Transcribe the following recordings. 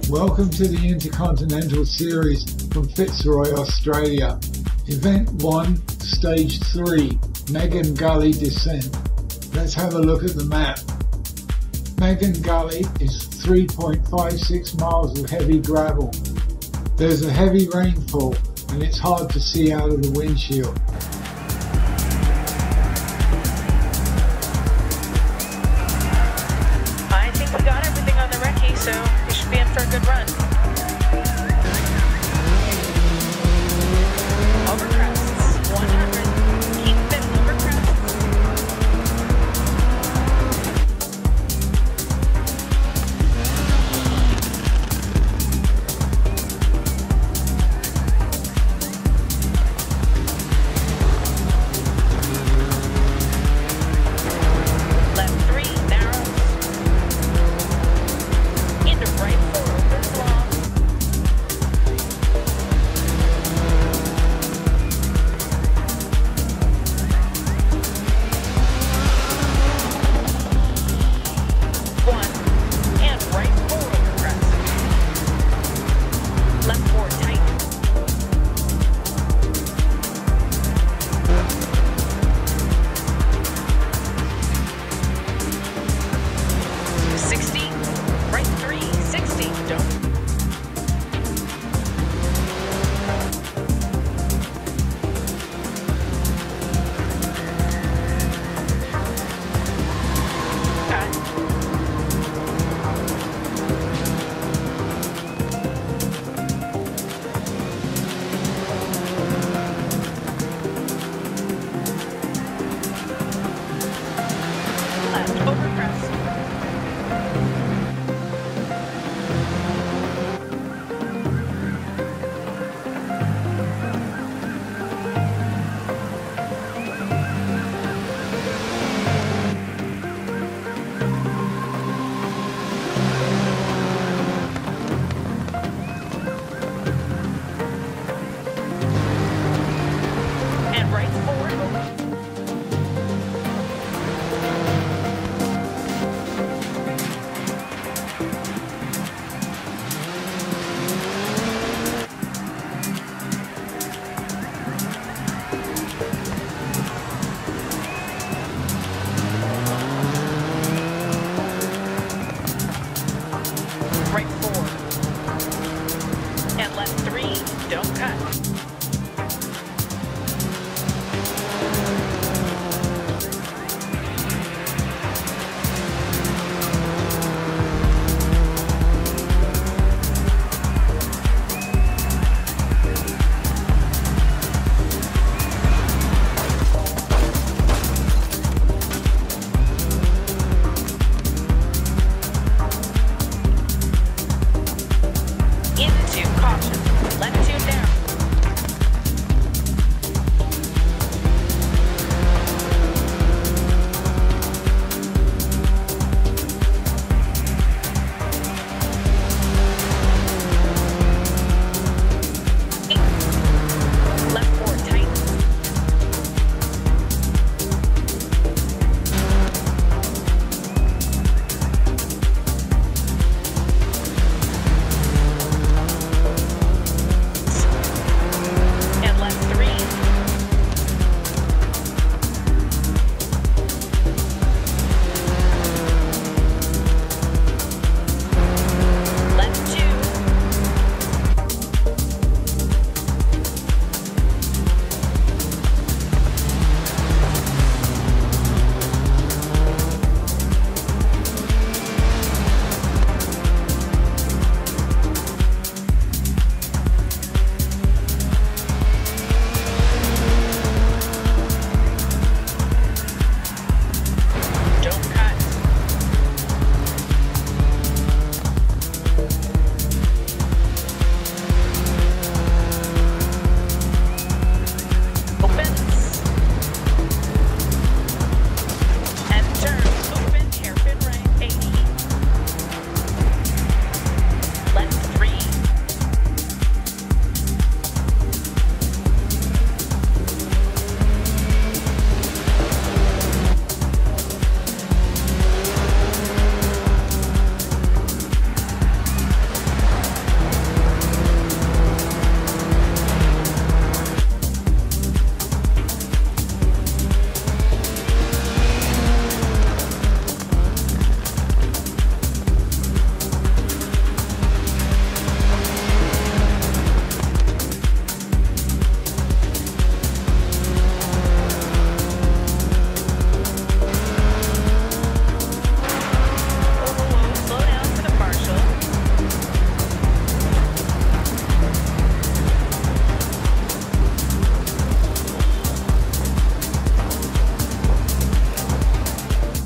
Welcome to the Intercontinental Series from Fitzroy, Australia. Event 1, Stage 3, Megan Gully Descent. Let's have a look at the map. Megan Gully is 3.56 miles of heavy gravel. There's a heavy rainfall and it's hard to see out of the windshield. I think we got everything on the recce, so we should be in for a good run. Over crests, 100. Keep fit over crests. Left 3, narrows. Into right 4, opens long. One, and right 4 over crest. Left 4 tight. Right 3, 60, don't. Cut. Left over crest. And right 4.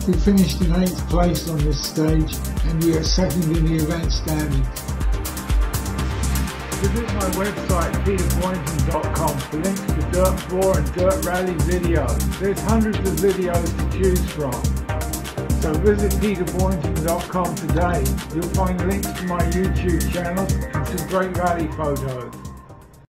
We finished in 8th place on this stage and we are second in the event standings. Visit my website peterboynton.com for links to Dirt 4 and Dirt Rally videos. There's hundreds of videos to choose from. So visit peterboynton.com today. You'll find links to my YouTube channel and some great rally photos.